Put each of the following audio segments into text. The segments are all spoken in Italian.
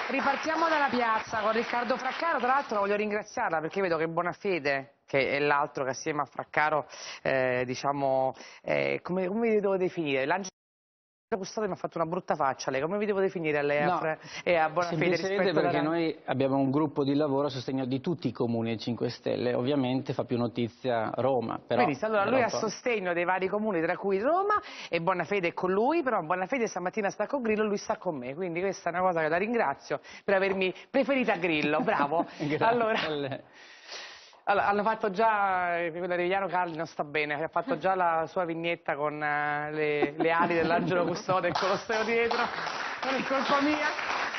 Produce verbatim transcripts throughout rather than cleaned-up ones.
ripartiamo dalla piazza con Riccardo Fraccaro. Tra l'altro voglio ringraziarla perché vedo che Bonafede, che è l'altro che assieme a Fraccaro, eh, diciamo, eh, come, come vi devo definire? L'angelo custode mi ha fatto una brutta faccia, lei come vi devo definire a lei no, a e a Bonafede? Semplicemente perché noi abbiamo un gruppo di lavoro a sostegno di tutti i comuni del cinque Stelle, ovviamente fa più notizia Roma. Però Benissimo, allora lui a sostegno dei vari comuni, tra cui Roma, e Bonafede è con lui, però Bonafede stamattina sta con Grillo e lui sta con me, quindi questa è una cosa che la ringrazio per avermi preferita a Grillo, bravo. Allora, allora, hanno fatto già, quella di Viano Calli non sta bene, ha fatto già la sua vignetta con uh, le, le ali dell'angelo custode e il Colosseo dietro, non è colpa mia.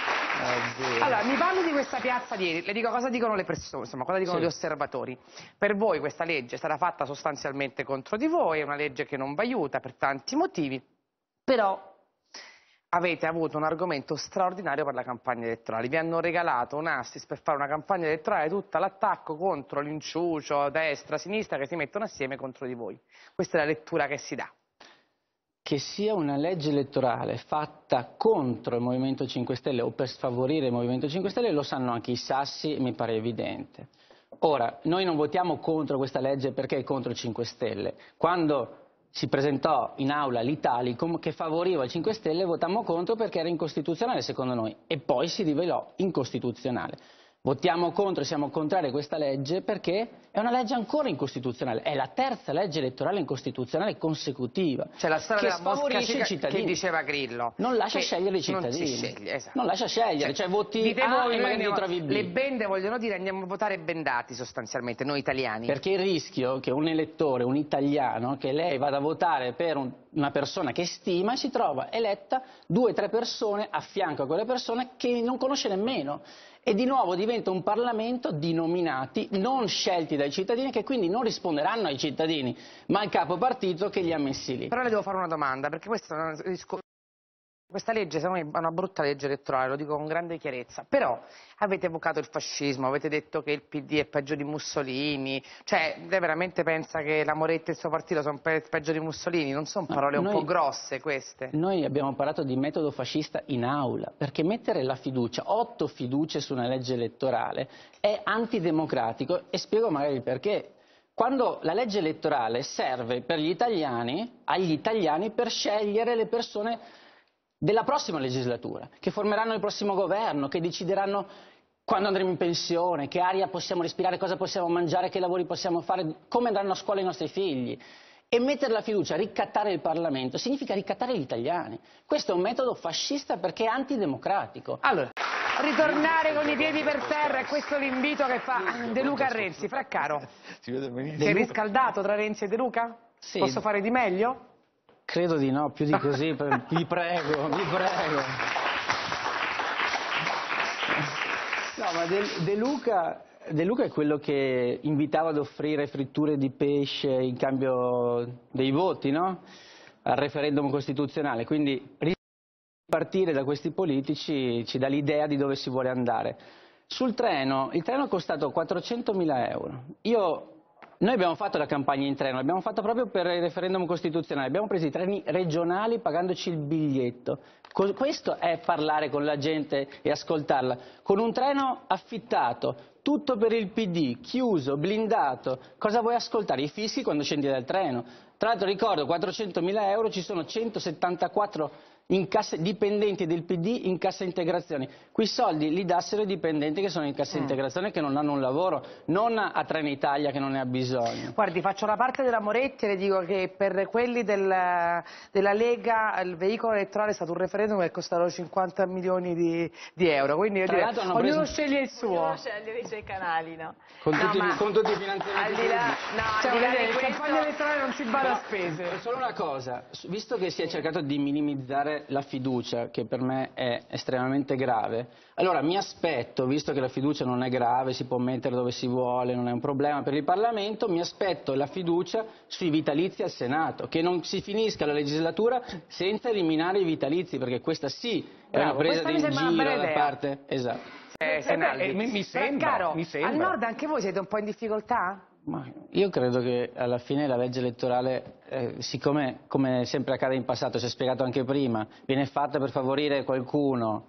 Oh, allora, mi parli di questa piazza di ieri, le dico cosa dicono le persone, insomma, cosa dicono sì. gli osservatori. Per voi questa legge sarà fatta sostanzialmente contro di voi, è una legge che non vi aiuta per tanti motivi, però avete avuto un argomento straordinario per la campagna elettorale, vi hanno regalato un assist per fare una campagna elettorale tutta l'attacco contro l'inciucio, destra, sinistra, che si mettono assieme contro di voi. Questa è la lettura che si dà. Che sia una legge elettorale fatta contro il Movimento cinque Stelle o per sfavorire il Movimento cinque Stelle lo sanno anche i sassi e mi pare evidente. Ora, noi non votiamo contro questa legge perché è contro il cinque Stelle. Quando si presentò in aula l'Italicum che favoriva il cinque Stelle, votammo contro perché era incostituzionale secondo noi e poi si rivelò incostituzionale. Votiamo contro, siamo contrari a questa legge perché è una legge ancora incostituzionale, è la terza legge elettorale incostituzionale consecutiva. C'è la storia che della Mosca i cittadini. Che diceva Grillo. Non lascia che scegliere i cittadini. Non, si sceglie, esatto. non lascia scegliere, cioè, cioè voti dite A voi, e magari andiamo, trovi B. Le bende vogliono dire andiamo a votare bendati sostanzialmente, noi italiani. Perché il rischio che un elettore, un italiano, che lei vada a votare per un, una persona che stima e si trova eletta due o tre persone a fianco a quelle persone che non conosce nemmeno. E di nuovo diventa un Parlamento di nominati non scelti dai cittadini che quindi non risponderanno ai cittadini ma al capo partito che li ha messi lì. Però le devo fare una domanda perché questo è un discorso. Questa legge secondo me è una brutta legge elettorale, lo dico con grande chiarezza, però avete evocato il fascismo, avete detto che il P D è peggio di Mussolini, cioè lei veramente pensa che la Moretti e il suo partito sono pe peggio di Mussolini? Non sono parole no, noi, un po' grosse queste? Noi abbiamo parlato di metodo fascista in aula, perché mettere la fiducia, otto fiducie su una legge elettorale è antidemocratico e spiego magari perché. Quando la legge elettorale serve per gli italiani, agli italiani per scegliere le persone della prossima legislatura, che formeranno il prossimo governo, che decideranno quando andremo in pensione, che aria possiamo respirare, cosa possiamo mangiare, che lavori possiamo fare, come andranno a scuola i nostri figli. E mettere la fiducia, ricattare il Parlamento, significa ricattare gli italiani. Questo è un metodo fascista perché è antidemocratico. Allora, ritornare con i piedi per terra, è questo l'invito che fa De Luca a Renzi. Fraccaro, si è riscaldato tra Renzi e De Luca? Sì. Posso fare di meglio? Credo di no, più di così, vi prego, vi prego. No, ma De, De, Luca, De Luca è quello che invitava ad offrire fritture di pesce in cambio dei voti, no? Al referendum costituzionale, quindi partire da questi politici ci dà l'idea di dove si vuole andare. Sul treno, il treno è costato quattrocentomila euro. Io... Noi abbiamo fatto la campagna in treno, l'abbiamo fatta proprio per il referendum costituzionale, abbiamo preso i treni regionali pagandoci il biglietto. Questo è parlare con la gente e ascoltarla. Con un treno affittato, tutto per il P D, chiuso, blindato, cosa vuoi ascoltare? I fischi quando scendi dal treno. Tra l'altro ricordo, quattrocentomila euro, ci sono centosettantaquattro in cassa, dipendenti del P D in cassa integrazione. Quei soldi li dassero i dipendenti che sono in cassa integrazione, che non hanno un lavoro, non a Trenitalia che non ne ha bisogno. Guardi, faccio la parte della Moretti e le dico che per quelli del, della Lega il veicolo elettorale è stato un referendum che è costato cinquanta milioni di, di euro, quindi io direi, ognuno preso... sceglie il suo. Ognuno sceglie i suoi canali, no? Con, no, tutti, ma... con tutti i finanziamenti al di là, no, cioè, al di là vedete, di in questo... campagna elettorale non si bada a spese. Solo una cosa, visto che si è cercato di minimizzare la fiducia, che per me è estremamente grave, allora mi aspetto, visto che la fiducia non è grave, si può mettere dove si vuole, non è un problema per il Parlamento, mi aspetto la fiducia sui vitalizi al Senato, che non si finisca la legislatura senza eliminare i vitalizi, perché questa sì è Bravo, una presa in giro da parte... Esatto. Eh, eh, mi, mi, sembra, Caro, mi sembra. Al nord anche voi siete un po' in difficoltà? Ma io credo che alla fine la legge elettorale, eh, siccome come sempre accade in passato, si è spiegato anche prima, viene fatta per favorire qualcuno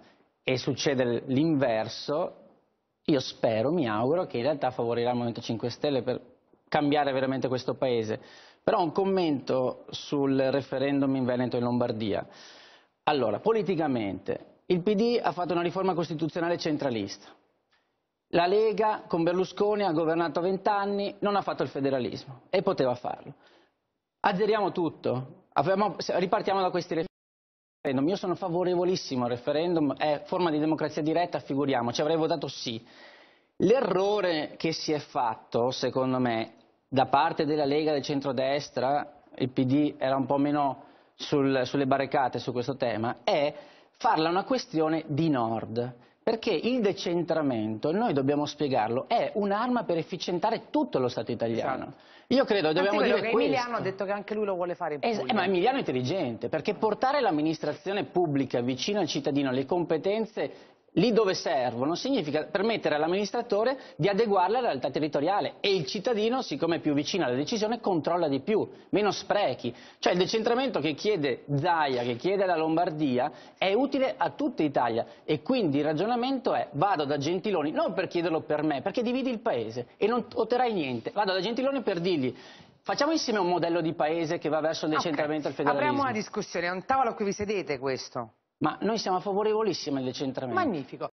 e succede l'inverso, io spero, mi auguro che in realtà favorirà il Movimento cinque Stelle per cambiare veramente questo Paese. Però un commento sul referendum in Veneto e in Lombardia. Allora, politicamente, il P D ha fatto una riforma costituzionale centralista. La Lega con Berlusconi ha governato vent'anni, non ha fatto il federalismo e poteva farlo. Azzeriamo tutto, Abbiamo, ripartiamo da questi referendum. Io sono favorevolissimo al referendum, è forma di democrazia diretta, figuriamoci, avrei votato sì. L'errore che si è fatto, secondo me, da parte della Lega, del centrodestra, il P D era un po' meno sul, sulle barricate su questo tema, è farla una questione di nord. Perché il decentramento, noi dobbiamo spiegarlo, è un'arma per efficientare tutto lo Stato italiano. Esatto. Io credo che dobbiamo dire che questo. Emiliano ha detto che anche lui lo vuole fare in Puglia. Eh, ma Emiliano è intelligente, perché portare l'amministrazione pubblica vicino al cittadino, le competenze lì dove servono, significa permettere all'amministratore di adeguarle alla realtà territoriale e il cittadino, siccome è più vicino alla decisione, controlla di più, meno sprechi. Cioè il decentramento che chiede Zaia, che chiede la Lombardia, è utile a tutta Italia e quindi il ragionamento è: vado da Gentiloni, non per chiederlo per me, perché dividi il paese e non otterrai niente, vado da Gentiloni per dirgli: facciamo insieme un modello di paese che va verso il decentramento e il federalismo. Apriamo una discussione, è un tavolo a cui vi sedete questo? Ma noi siamo favorevolissimi al decentramento. Magnifico.